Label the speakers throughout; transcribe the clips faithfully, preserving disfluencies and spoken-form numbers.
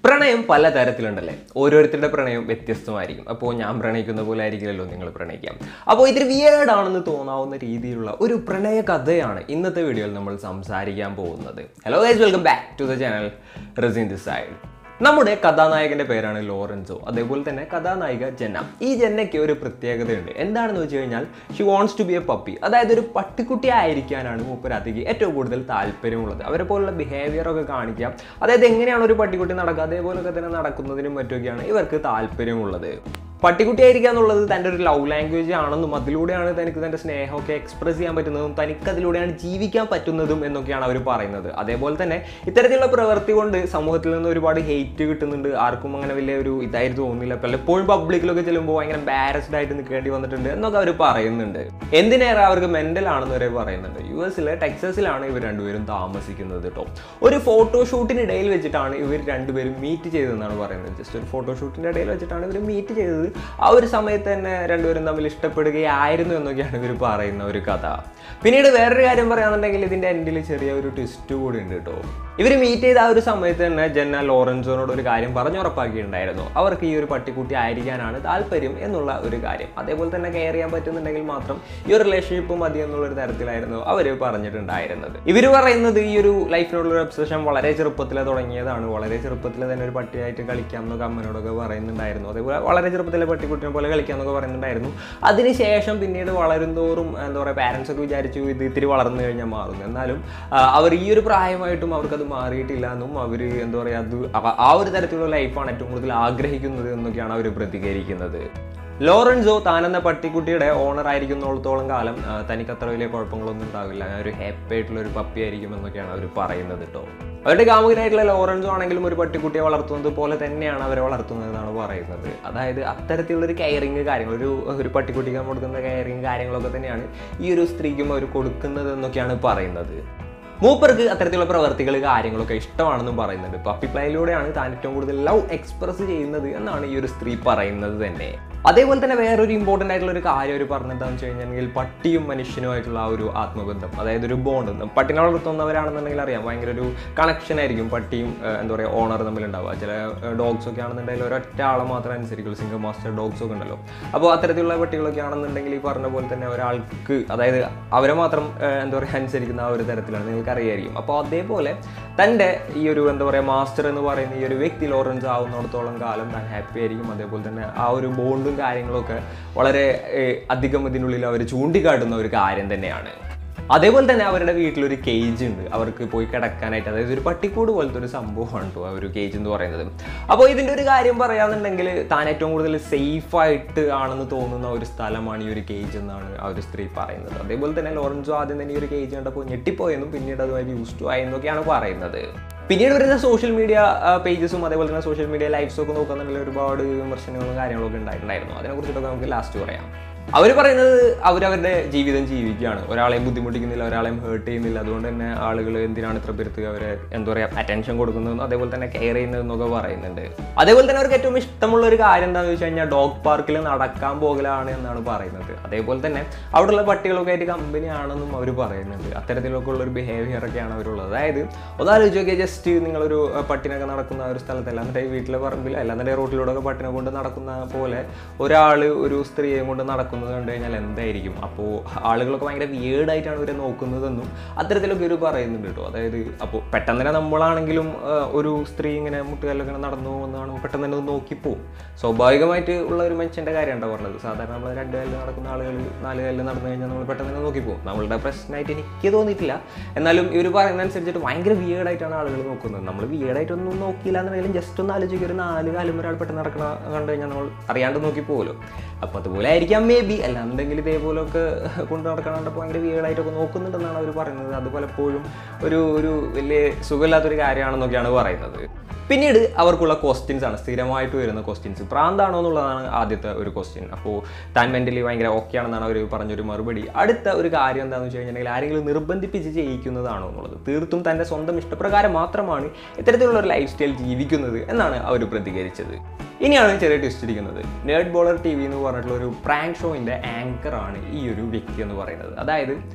Speaker 1: പ്രണയം പല തരത്തിലുണ്ടല്ലേ. ഓരോരുത്തരുടെ പ്രണയം വ്യത്യസ്തമായിരിക്കും. അപ്പോൾ ഞാൻ പ്രണയിക്കുന്ന പോലെ ആയിരിക്കില്ലല്ലോ നിങ്ങൾ പ്രണയിക്കാം. അപ്പോൾ ഇതിൽ വിയേർഡാണെന്ന് തോന്നാവുന്ന രീതിയിലുള്ള ഒരു പ്രണയ കഥയാണ് ഇന്നത്തെ വീഡിയോയിൽ നമ്മൾ സംസാരിക്കാൻ പോകുന്നത്. Hello guys, welcome back to the channel. Razeen this side. നമ്മുടെ കഥാനായകന്റെ പേരാണ് ലോറൻസോ. അതേപോലെ തന്നെ കഥാനായിക ജെന്ന. ഈ ജെന്നയ്ക്ക് ഒരു പ്രത്യേകതയുണ്ട്. എന്താണെന്ന് വെച്ച് കഴിഞ്ഞാൽ she wants to be a puppy. അതായത് ഒരു പട്ടിക്കുട്ടി ആയിരിക്കാനാണ് മൂപ്പരാത്തിക്ക് ഏറ്റവും കൂടുതൽ താല്പര്യമുള്ളത്. അവരെ പോലുള്ള ബിഹേവിയർ ഒക്കെ കാണിക്കാം. അതായത് എങ്ങനെയാണ് ഒരു പട്ടിക്കുട്ടി നടക്കുക അതേപോലൊക്കെ തന്നെ നടക്കുന്നതിനും മറ്റൊക്കെയാണ് ഇവർക്ക് താല്പര്യമുള്ളത്. പട്ടിക്കുട്ടിയായിരിക്കുക എന്നുള്ളത് തൻ്റെ ഒരു ലവ് ലാംഗ്വേജ് ആണെന്നും അതിലൂടെയാണ് തനിക്ക് തൻ്റെ സ്നേഹമൊക്കെ എക്സ്പ്രസ് ചെയ്യാൻ പറ്റുന്നതും തനിക്ക് അതിലൂടെയാണ് ജീവിക്കാൻ പറ്റുന്നതും എന്നൊക്കെയാണ് അവർ പറയുന്നത്. അതേപോലെ തന്നെ ഇത്തരത്തിലുള്ള പ്രവൃത്തി കൊണ്ട് സമൂഹത്തിൽ നിന്ന് ഒരുപാട് ഹെയ്റ്റ് കിട്ടുന്നുണ്ട്. ആർക്കും അങ്ങനെ വലിയ ഒരു ഇതായിട്ട് തോന്നുന്നില്ല. പലപ്പോഴും പബ്ലിക്കിലൊക്കെ ചെല്ലുമ്പോൾ ഭയങ്കര എംബാരസ്ഡ് ആയിട്ട് നിൽക്കേണ്ടി വന്നിട്ടുണ്ട് എന്നൊക്കെ അവർ പറയുന്നുണ്ട്. എന്തിനേറെ അവർക്ക് മെൻ്റൽ ആണെന്ന് വരെ പറയുന്നുണ്ട്. യു എസിലെ ടെക്സസിലാണ് ഇവർ രണ്ടുപേരും താമസിക്കുന്നത് കേട്ടോ. ഒരു ഫോട്ടോഷൂട്ടിനിടയിൽ വെച്ചിട്ടാണ് ഇവർ രണ്ടുപേരും മീറ്റ് ചെയ്തതെന്നാണ് പറയുന്നത്. ജസ്റ്റ് ഒരു ഫോട്ടോഷൂട്ടിൻ്റെ ഇടയിൽ വെച്ചിട്ടാണ് ഇവർ മീറ്റ് ചെയ്തത്. ആ ഒരു സമയത്ത് തന്നെ രണ്ടുപേരും തമ്മിൽ ഇഷ്ടപ്പെടുകയായിരുന്നു എന്നൊക്കെയാണ് ഇവർ പറയുന്ന ഒരു കഥ. പിന്നീട് വേറൊരു കാര്യം പറയാന്നുണ്ടെങ്കിൽ ഇതിൻ്റെ എൻഡിൽ ചെറിയ ഒരു ട്വിസ്റ്റ് കൂടി ഉണ്ട് കേട്ടോ. ഇവർ മീറ്റ് ചെയ്ത ആ ഒരു സമയത്ത് തന്നെ ജെന്ന ലോറൻസോനോട് ഒരു കാര്യം പറഞ്ഞുറപ്പാക്കിയിട്ടുണ്ടായിരുന്നു. അവർക്ക് ഈ ഒരു പട്ടിക്കുട്ടി ആയിരിക്കാനാണ് താല്പര്യം എന്നുള്ള ഒരു കാര്യം. അതേപോലെ തന്നെ കെയർ ചെയ്യാൻ പറ്റുന്നുണ്ടെങ്കിൽ മാത്രം ഈ ഒരു റിലേഷൻഷിപ്പ് മതി എന്നുള്ളൊരു തരത്തിലായിരുന്നു അവർ പറഞ്ഞിട്ടുണ്ടായിരുന്നത്. ഇവർ പറയുന്നത് ഈ ഒരു ലൈഫിനോടുള്ള ഒബ്സഷൻ വളരെ ചെറുപ്പത്തിലെ തുടങ്ങിയതാണ്. വളരെ ചെറുപ്പത്തിൽ തന്നെ ഒരു പട്ടിയായിട്ട് കളിക്കാം എന്നൊക്കെ അമ്മനോടൊക്കെ പറയുന്നുണ്ടായിരുന്നു. അതേപോലെ വളരെ ചെറുപ്പത്തിലെ പട്ടിക്കുട്ടിനെ പോലെ കളിക്കാമെന്നൊക്കെ പറയുന്നുണ്ടായിരുന്നു. അതിനുശേഷം പിന്നീട് വളരും തോറും എന്താ പറയുക, പാരൻസ് ഒക്കെ വിചാരിച്ചു ഇത് ഇത്തിരി വളർന്നു കഴിഞ്ഞാൽ മാറുന്നു. എന്നാലും അവർ ഈ ഒരു പ്രായമായിട്ടും അവർക്കത് മാറിയിട്ടില്ല എന്നും അവർ എന്താ പറയുക അത് ആ ഒരു തരത്തിലുള്ള ലൈഫാണ് ഏറ്റവും കൂടുതൽ ആഗ്രഹിക്കുന്നത് എന്നൊക്കെയാണ് അവർ പ്രതികരിക്കുന്നത്. ലോറൻസോ താനെന്ന പട്ടിക്കുട്ടിയുടെ ഓണർ ആയിരിക്കുന്നിടത്തോളം കാലം തനിക്ക് അത്ര വലിയ കുഴപ്പങ്ങളൊന്നും ഉണ്ടാവില്ല. ഒരു ഹാപ്പി ആയിട്ടുള്ള ഒരു പപ്പി ആയിരിക്കും എന്നൊക്കെയാണ് അവർ പറയുന്നത് കേട്ടോ. അവരുടെ കാമുകനായിട്ടുള്ള ലോറൻസോ ആണെങ്കിലും ഒരു പട്ടിക്കുട്ടിയെ വളർത്തുന്നത് പോലെ തന്നെയാണ് അവരെ വളർത്തുന്നത് എന്നാണ് പറയുന്നത്. അതായത് അത്തരത്തിലുള്ളൊരു കെയറിങ് കാര്യങ്ങൾ, ഒരു ഒരു പട്ടിക്കുട്ടിക്ക് കൊടുക്കുന്ന കെയറിങ് കാര്യങ്ങളൊക്കെ തന്നെയാണ് ഈ ഒരു സ്ത്രീക്കും അവർ കൊടുക്കുന്നത് എന്നൊക്കെയാണ് പറയുന്നത്. മൂപ്പർക്ക് അത്തരത്തിലുള്ള പ്രവർത്തികൾ കാര്യങ്ങളൊക്കെ ഇഷ്ടമാണെന്നും പറയുന്നുണ്ട്. പപ്പി പ്ലേയിലൂടെയാണ് താൻ ഏറ്റവും കൂടുതൽ ലവ് എക്സ്പ്രസ് ചെയ്യുന്നത് എന്നാണ് ഈ ഒരു സ്ത്രീ പറയുന്നത് തന്നെ. അതേപോലെ തന്നെ വേറൊരു ഇമ്പോർട്ടൻ്റ് ആയിട്ടുള്ള ഒരു കാര്യം അവർ പറഞ്ഞെന്താണെന്ന് വെച്ച് കഴിഞ്ഞാൽ പട്ടിയും മനുഷ്യനുമായിട്ടുള്ള ആ ഒരു ആത്മബന്ധം, അതായത് ഒരു ബോണ്ട്. പട്ടിനെ വളർത്തുന്നവരാണെന്നുണ്ടെങ്കിൽ അറിയാം ഭയങ്കര ഒരു കണക്ഷൻ ആയിരിക്കും പട്ടിയും എന്താ പറയുക ഓണർ തമ്മിലുണ്ടാവുക. ചില ഡോഗ്സ് ഒക്കെ ആണെന്നുണ്ടെങ്കിൽ ഒരൊറ്റ ആളെ മാത്രം അനുസരിക്കുള്ളൂ. സിംഗിൾ മാസ്റ്റർ ഡോഗ്സ് ഒക്കെ ഉണ്ടല്ലോ. അപ്പോൾ അത്തരത്തിലുള്ള പട്ടികളൊക്കെ ആണെന്നുണ്ടെങ്കിൽ ഈ പറഞ്ഞ പോലെ തന്നെ ഒരാൾക്ക്, അതായത് അവരെ മാത്രം എന്താ പറയുക അനുസരിക്കുന്ന ആ ഒരു തരത്തിലാണ്, നിങ്ങൾക്ക് അറിയായിരിക്കും. അപ്പോൾ അതേപോലെ തൻ്റെ ഈ ഒരു എന്താ പറയുക മാസ്റ്റർ എന്ന് പറയുന്ന ഈ ഒരു വ്യക്തി ലോറൻസ് ആവുന്നിടത്തോളം കാലം താൻ ഹാപ്പി ആയിരിക്കും. അതേപോലെ തന്നെ ആ ഒരു ബോണ്ടും കാര്യങ്ങളൊക്കെ വളരെ അധികം ഇതിനുള്ളിൽ അവർ ചൂണ്ടിക്കാട്ടുന്ന ഒരു കാര്യം തന്നെയാണ്. അതേപോലെ തന്നെ അവരുടെ വീട്ടിലൊരു കേജ് ഉണ്ട് അവർക്ക് പോയി കിടക്കാനായിട്ട്. അതായത് ഒരു പട്ടിക്കൂട് പോലത്തെ ഒരു സംഭവമാണ് കേട്ടോ ആ ഒരു കേജ് എന്ന് പറയുന്നത്. അപ്പോൾ ഇതിൻ്റെ ഒരു കാര്യം പറയാന്നുണ്ടെങ്കിൽ താൻ ഏറ്റവും കൂടുതൽ സേഫായിട്ട് ആണെന്ന് തോന്നുന്ന ഒരു സ്ഥലമാണ് ഈ ഒരു കേജ് എന്നാണ് ആ ഒരു സ്ത്രീ പറയുന്നത്. അതേപോലെ തന്നെ ലോറൻസോ ആദ്യം തന്നെ ഈ ഒരു കേജ് കണ്ടപ്പോൾ ഞെട്ടിപ്പോയെന്നും പിന്നീട് അതുമായി യൂസ് ടു ആയെന്നൊക്കെയാണ് പറയുന്നത്. പിന്നീട് വരുന്ന സോഷ്യൽ മീഡിയ പേജസും അതേപോലെ തന്നെ സോഷ്യൽ മീഡിയ ലൈവ്സും ഒക്കെ നോക്കുന്നുണ്ടെങ്കിൽ ഒരുപാട് വിമർശനങ്ങളും കാര്യങ്ങളൊക്കെ ഉണ്ടായിട്ടുണ്ടായിരുന്നു. അതിനെക്കുറിച്ചിട്ടൊക്കെ നമുക്ക് ലാസ്റ്റ് പറയാം. അവർ പറയുന്നത് അവരവരുടെ ജീവിതം ജീവിക്കുകയാണ്, ഒരാളെയും ബുദ്ധിമുട്ടിക്കുന്നില്ല, ഒരാളെയും ഹേർട്ട് ചെയ്യുന്നില്ല. അതുകൊണ്ട് തന്നെ ആളുകൾ എന്തിനാണ് ഇത്ര പേർക്ക് അവരെ എന്താ പറയുക അറ്റൻഷൻ കൊടുക്കുന്നതെന്നും അതേപോലെ തന്നെ കെയർ ചെയ്യുന്നതെന്നൊക്കെ പറയുന്നുണ്ട്. അതേപോലെ തന്നെ അവർക്ക് ഏറ്റവും ഇഷ്ടമുള്ള ഒരു കാര്യം എന്താണെന്ന് വെച്ച് കഴിഞ്ഞാൽ ഡോഗ് പാർക്കിൽ നടക്കാൻ പോകലാണ് എന്നാണ് പറയുന്നത്. അതേപോലെ തന്നെ അവിടെയുള്ള പട്ടികളൊക്കെ ആയിട്ട് കമ്പനി ആണെന്നും അവർ പറയുന്നുണ്ട്. അത്തരത്തിലൊക്കെ ഉള്ള ഒരു ബിഹേവിയർ ഒക്കെയാണ് അവരുള്ളത്. അതായത് ഒന്നാലോചിച്ച് നോക്കിയാൽ ജസ്റ്റ് നിങ്ങളൊരു പട്ടിനൊക്കെ നടക്കുന്ന ഒരു സ്ഥലത്ത്, അല്ലാതെ വീട്ടിലെ പറമ്പിൽ അല്ലാതെ റോട്ടിലൂടെ ഒക്കെ പട്ടിനെ കൊണ്ട് നടക്കുന്ന പോലെ ഒരാൾ ഒരു സ്ത്രീയെ കൊണ്ട് നടക്കുന്ന കണ്ടു കഴിഞ്ഞാൽ എന്തായിരിക്കും. അപ്പോൾ ആളുകളൊക്കെ ഭയങ്കര വിയേർഡായിട്ടാണ് ഇവരെ നോക്കുന്നതെന്നും അത്തരത്തിലൊക്കെ ഇവർ പറയുന്നുണ്ട് കേട്ടോ. അതായത് അപ്പോൾ പെട്ടെന്ന് തന്നെ നമ്മളാണെങ്കിലും ഒരു സ്ത്രീ ഇങ്ങനെ മുട്ടുകാലിലൊക്കെ നടന്നു പോകുന്നതാണ് പെട്ടെന്ന് തന്നെ നോക്കിപ്പോവും. സ്വാഭാവികമായിട്ട് ഉള്ള ഒരു മനുഷ്യൻ്റെ കാര്യമാണ് പറഞ്ഞത്. സാധാരണ നമ്മൾ രണ്ട് കാലിൽ നടക്കുന്ന ആളുകൾ നാല് കാലിൽ നടന്നു കഴിഞ്ഞാൽ നമ്മൾ പെട്ടെന്ന് തന്നെ നോക്കിപ്പോവും. നമ്മളുടെ പ്രശ്നമായിട്ട് എനിക്ക് തോന്നിയിട്ടില്ല. എന്നാലും ഇവർ പറയുന്ന അനുസരിച്ചിട്ട് ഭയങ്കര വിയേർഡായിട്ടാണ് ആളുകൾ നോക്കുന്നത്. നമ്മൾ വിയേർഡായിട്ടൊന്നും നോക്കിയില്ല എന്നുണ്ടെങ്കിലും ജസ്റ്റ് ഒന്ന് ആലോചിക്കുക, ഒരു നാല് കാലും ഒരാൾ പെട്ടെന്ന് നടക്കണ കണ്ടു കഴിഞ്ഞാൽ നമ്മൾ അറിയാണ്ട് നോക്കിപ്പോകുമല്ലോ. അപ്പോൾ അതുപോലെ ആയിരിക്കാം മേ ബി. അല്ലാന്നുണ്ടെങ്കിൽ ഇതേപോലൊക്കെ കൊണ്ട് നടക്കാനായിട്ട് ഭയങ്കര വീടായിട്ടൊക്കെ നോക്കുന്നുണ്ടെന്നാണ് അവർ പറയുന്നത്. അത് പലപ്പോഴും ഒരു ഒരു വലിയ സുഖമില്ലാത്തൊരു കാര്യമാണെന്നൊക്കെയാണ് പറയുന്നത്. പിന്നീട് അവർക്കുള്ള ക്വസ്റ്റ്യൻസ് ആണ് സ്ഥിരമായിട്ട് വരുന്ന ക്വസ്റ്റ്യൻസ്. പ്രാന്താണോ എന്നുള്ളതാണ് ആദ്യത്തെ ഒരു ക്വസ്റ്റ്യൻ. അപ്പോൾ താൻ മെൻ്റലി ഭയങ്കര ഓക്കെ ആണെന്നാണ് അവർ പറഞ്ഞൊരു മറുപടി. അടുത്ത ഒരു കാര്യം എന്താണെന്ന് വെച്ച് കഴിഞ്ഞിട്ടുണ്ടെങ്കിൽ ആരെങ്കിലും നിർബന്ധിപ്പിച്ച് ചെയ്യിക്കുന്നതാണോ എന്നുള്ളത്. തീർത്തും തൻ്റെ സ്വന്തം ഇഷ്ടപ്രകാരം മാത്രമാണ് ഇത്തരത്തിലുള്ള ഒരു ലൈഫ് സ്റ്റൈൽ ജീവിക്കുന്നത് എന്നാണ് അവർ പ്രതികരിച്ചത്. ഇനിയാണ് ചെറിയ ട്വിസ്റ്റ് ഇരിക്കുന്നത്. നേർഡ് ബോളർ ടി വി എന്ന് പറഞ്ഞിട്ടുള്ള ഒരു പ്രാങ്ക് ഷോയിൻ്റെ ആങ്കറാണ് ഈ ഒരു വ്യക്തി എന്ന് പറയുന്നത്. അതായത്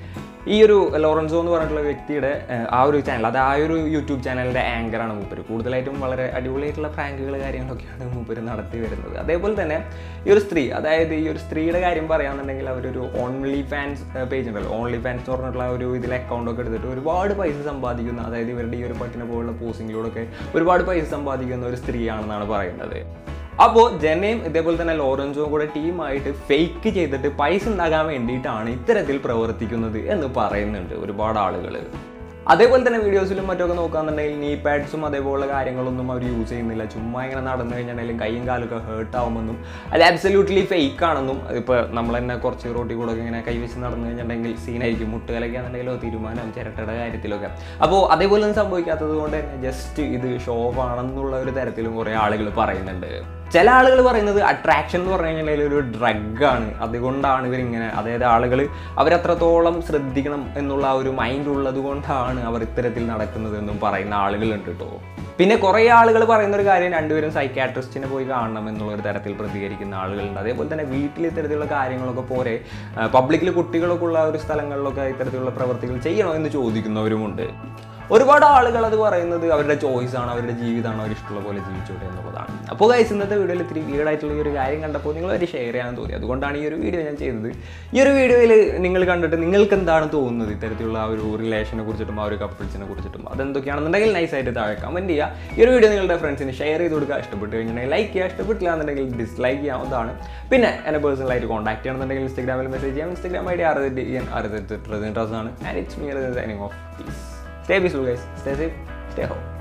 Speaker 1: ഈ ഒരു ലോറൻസോ എന്ന് പറഞ്ഞിട്ടുള്ള വ്യക്തിയുടെ ആ ഒരു ചാനൽ, അത് ആ ഒരു യൂട്യൂബ് ചാനലിൻ്റെ ആങ്കറാണ് മൂപ്പര്. കൂടുതലായിട്ടും വളരെ അടിപൊളിയായിട്ടുള്ള പ്രാങ്കുകൾ കാര്യങ്ങളൊക്കെയാണ് മൂപ്പര് നടത്തി വരുന്നത്. അതേപോലെ തന്നെ ഈ ഒരു സ്ത്രീ, അതായത് ഈ ഒരു സ്ത്രീയുടെ കാര്യം പറയുകയാണെന്നുണ്ടെങ്കിൽ അവരൊരു ഓൺലി ഫാൻസ് പേജ് ഉണ്ടല്ലോ, ഓൺലി ഫാൻസ് എന്ന് പറഞ്ഞിട്ടുള്ള ഒരു ഇതിൽ അക്കൗണ്ടൊക്കെ എടുത്തിട്ട് ഒരുപാട് പൈസ സമ്പാദിക്കുന്ന, അതായത് ഇവരുടെ ഈ ഒരു പട്ടിനെ പോലുള്ള പോസ്റ്റിങ്ങിലൂടെയൊക്കെ ഒരുപാട് പൈസ സമ്പാദിക്കുന്ന ഒരു സ്ത്രീയാണെന്നാണ് പറയുന്നത്. അപ്പോൾ ജനയും ഇതേപോലെ തന്നെ ലോറൻസോയും കൂടെ ടീമായിട്ട് ഫേക്ക് ചെയ്തിട്ട് പൈസ ഉണ്ടാകാൻ വേണ്ടിയിട്ടാണ് ഇത്തരത്തിൽ പ്രവർത്തിക്കുന്നത് എന്ന് പറയുന്നുണ്ട് ഒരുപാട് ആളുകൾ. അതേപോലെ തന്നെ വീഡിയോസിലും മറ്റൊക്കെ നോക്കുകയാണെന്നുണ്ടെങ്കിൽ നീ പാഡ്സും അതേപോലുള്ള കാര്യങ്ങളൊന്നും അവർ യൂസ് ചെയ്യുന്നില്ല. ചുമ്മാ ഇങ്ങനെ നടന്നു കഴിഞ്ഞിട്ടുണ്ടെങ്കിലും കൈയും കാലൊക്കെ ഹേർട്ട് ആവുമെന്നും അത് ആബ്സല്യൂട്ട്ലി ഫേക്ക് ആണെന്നും, ഇപ്പോൾ നമ്മൾ തന്നെ കുറച്ച് റോട്ടിൽ കൂടെ ഇങ്ങനെ കൈവച്ച് നടന്നു കഴിഞ്ഞിട്ടുണ്ടെങ്കിൽ സീനായിരിക്കും, മുട്ടുകലൊക്കെ ആണെന്നുണ്ടെങ്കിലോ തീരുമാനം ചിരട്ടയുടെ കാര്യത്തിലൊക്കെ. അപ്പോൾ അതേപോലെ ഒന്നും സംഭവിക്കാത്തത് കൊണ്ട് തന്നെ ജസ്റ്റ് ഇത് ഷോ ഓഫ് ആണെന്നുള്ള ഒരു തരത്തിലും കുറേ ആളുകൾ പറയുന്നുണ്ട്. ചില ആളുകൾ പറയുന്നത് അട്രാക്ഷൻ എന്ന് പറഞ്ഞു കഴിഞ്ഞാൽ ഒരു ഡ്രഗാണ്, അതുകൊണ്ടാണ് ഇവരിങ്ങനെ, അതായത് ആളുകൾ അവരത്രത്തോളം ശ്രദ്ധിക്കണം എന്നുള്ള ആ ഒരു മൈൻഡ് ഉള്ളത് കൊണ്ടാണ് അവർ ഇത്തരത്തിൽ നടക്കുന്നത് എന്നും പറയുന്ന ആളുകളുണ്ട് കേട്ടോ. പിന്നെ കുറേ ആളുകൾ പറയുന്ന ഒരു കാര്യം, രണ്ടുപേരും സൈക്കാട്രിസ്റ്റിനെ പോയി കാണണം എന്നുള്ളൊരു തരത്തിൽ പ്രതികരിക്കുന്ന ആളുകളുണ്ട്. അതേപോലെ തന്നെ വീട്ടിൽ ഇത്തരത്തിലുള്ള കാര്യങ്ങളൊക്കെ പോരെ പബ്ലിക്കിൽ കുട്ടികളൊക്കെ ഉള്ള ഒരു സ്ഥലങ്ങളിലൊക്കെ ഇത്തരത്തിലുള്ള പ്രവർത്തികൾ ചെയ്യണോ എന്ന് ചോദിക്കുന്നവരുമുണ്ട്. ഒരുപാട് ആളുകൾ അത് പറയുന്നത് അവരുടെ ചോയ്സാണ്, അവരുടെ ജീവിതമാണ്, അവർ ഇഷ്ടമുള്ള പോലെ ജീവിച്ചോട്ടെ എന്നുള്ളതാണ്. അപ്പോൾ ഗൈസ്, ഇന്നത്തെ വീഡിയോയിൽ ഇത്തിരി വീടായിട്ടുള്ള ഈ ഒരു കാര്യം കണ്ടപ്പോൾ നിങ്ങൾ ഒരു ഷെയർ ചെയ്യാൻ തോന്നി, അതുകൊണ്ടാണ് ഈ ഒരു വീഡിയോ ഞാൻ ചെയ്തത്. ഈ ഒരു വീഡിയോയിൽ നിങ്ങൾ കണ്ടിട്ട് നിങ്ങൾക്ക് എന്താണ് തോന്നുന്നത് ഇത്തരത്തിലുള്ള ആ ഒരു റിലേഷനെ കുറിച്ചിട്ടും ആ ഒരു കപ്പിൾസിനെ കുറിച്ചിട്ടും അതെന്തൊക്കെയാണെന്നുണ്ടെങ്കിൽ നൈസായിട്ട് താഴെ കമൻറ്റ് ചെയ്യുക. ഈ ഒരു വീഡിയോ നിങ്ങളുടെ ഫ്രണ്ട്സിന് ഷെയർ ചെയ്ത് കൊടുക്കുക. ഇഷ്ടപ്പെട്ട് കഴിഞ്ഞിട്ടുണ്ടെങ്കിൽ ലൈക്ക് ചെയ്യുക, ഇഷ്ടപ്പെട്ടില്ല എന്നുണ്ടെങ്കിൽ ഡിസ്ലൈക്ക് ചെയ്യാവുന്നതാണ്. പിന്നെ എന്നെ പേഴ്സണലായിട്ട് കോൺടാക്ട് ചെയ്യണമെന്നുണ്ടെങ്കിൽ ഇൻസ്റ്റാഗ്രാമിൽ മെസ്സേജ് ചെയ്യാം. ഇൻസ്റ്റാഗ്രാം ഐ ഡി ആണ്. And it's me Razeen signing off. Peace. Stay peaceful, guys. Stay safe. Stay home.